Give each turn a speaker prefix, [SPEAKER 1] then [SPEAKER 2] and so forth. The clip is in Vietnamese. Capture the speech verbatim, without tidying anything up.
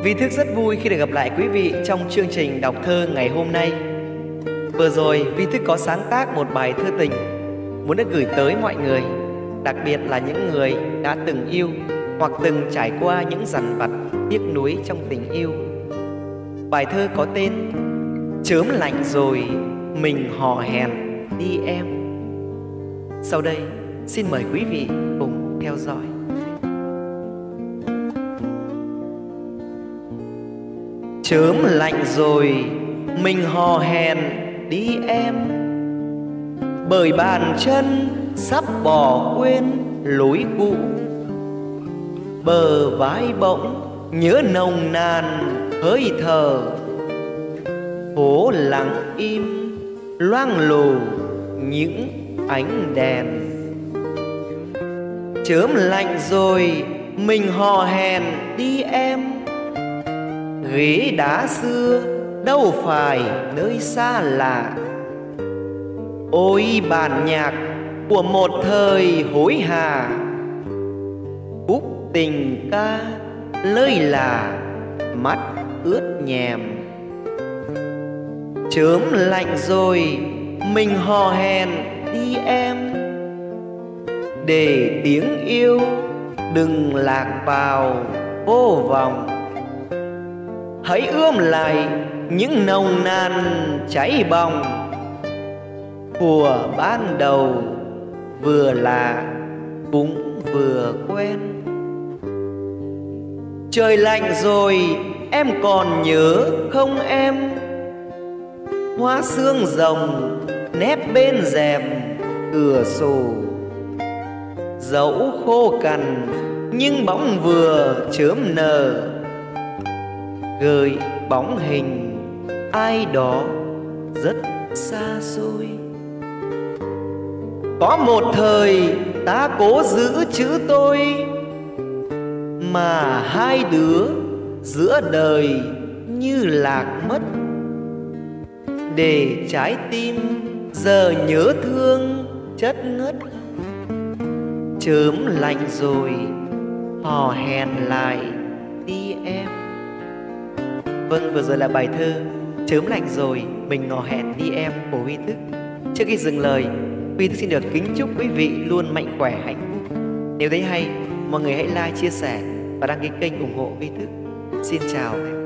[SPEAKER 1] Vi Thức rất vui khi được gặp lại quý vị trong chương trình đọc thơ ngày hôm nay. Vừa rồi Vi Thức có sáng tác một bài thơ tình muốn được gửi tới mọi người, đặc biệt là những người đã từng yêu hoặc từng trải qua những dằn vặt tiếc nuối trong tình yêu. Bài thơ có tên Chớm lạnh rồi mình hò hẹn đi em. Sau đây xin mời quý vị cùng theo dõi. Chớm lạnh rồi mình hò hẹn đi em, bởi bàn chân sắp bỏ quên lối cũ, bờ vai bỗng nhớ nồng nàn hơi thở. Phố lặng im loang lổ những ánh đèn. Chớm lạnh rồi mình hò hẹn đi em, ghế đá xưa đâu phải nơi xa lạ. Ôi bản nhạc của một thời hối hả, khúc tình ca lơi là mắt ướt nhèm. Chớm lạnh rồi mình hò hẹn đi em, để tiếng yêu đừng lạc vào vô vọng. Hãy ươm lại những nồng nàn cháy bỏng của ban đầu, vừa lạ cũng vừa quen. Trời lạnh rồi em còn nhớ không em? Hoa sương rồng nép bên rèm cửa sổ, dẫu khô cằn nhưng bóng vừa chớm nở, gợi bóng hình ai đó rất xa xôi. Có một thời ta cố giữ chữ tôi, mà hai đứa giữa đời như lạc mất. Để trái tim giờ nhớ thương chất ngất. Chớm lạnh rồi hò hẹn lại đi em. Vâng, vừa rồi là bài thơ Chớm lạnh rồi mình hò hẹn đi em của Vi Thức. Trước khi dừng lời, Vi Thức xin được kính chúc quý vị luôn mạnh khỏe, hạnh phúc. Nếu thấy hay, mọi người hãy like, chia sẻ và đăng ký kênh ủng hộ Vi Thức. Xin chào.